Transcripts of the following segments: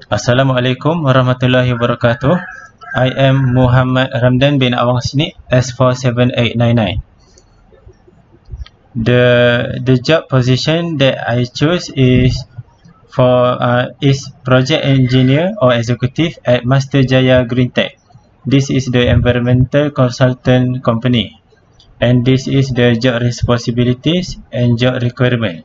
Assalamualaikum warahmatullahi wabarakatuh. I am Muhammad Ramdan bin Awang Sini, S47899. The job position that I choose is project engineer or executive at Master Jaya Green Tech. This is the environmental consultant company, and this is the job responsibilities and job requirement.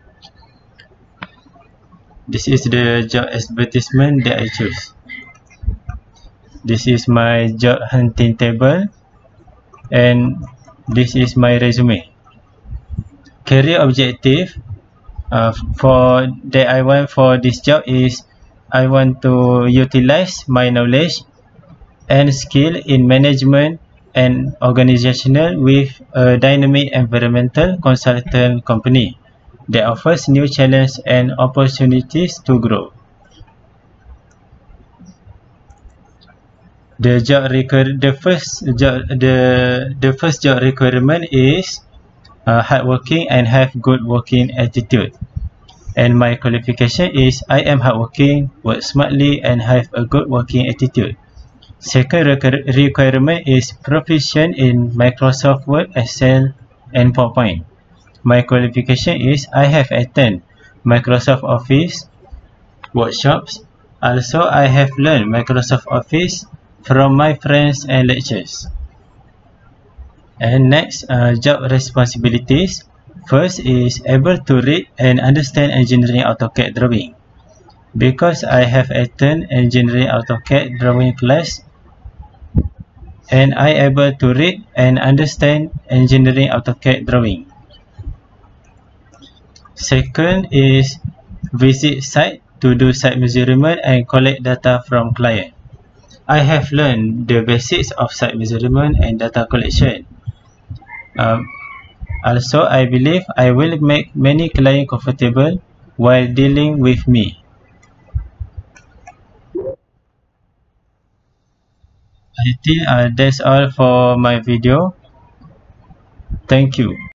This is the job advertisement that I choose. This is my job hunting table, and this is my resume. Career objective for that I want for this job is I want to utilize my knowledge and skill in management and organizational with a dynamic environmental consultant company that offers new challenges and opportunities to grow. The first job requirement is hardworking and have good working attitude. And my qualification is I am hardworking, work smartly, and have a good working attitude. Second requirement is proficient in Microsoft Word, Excel, and PowerPoint. My qualification is I have attended Microsoft Office workshops. Also, I have learned Microsoft Office from my friends and lectures. And next, job responsibilities. First is able to read and understand engineering AutoCAD drawing. Because I have attended engineering AutoCAD drawing class, and I able to read and understand engineering AutoCAD drawing. Second is visit site to do site measurement and collect data from client. I have learned the basics of site measurement and data collection. Also, I believe I will make many clients comfortable while dealing with me. I think that's all for my video. Thank you.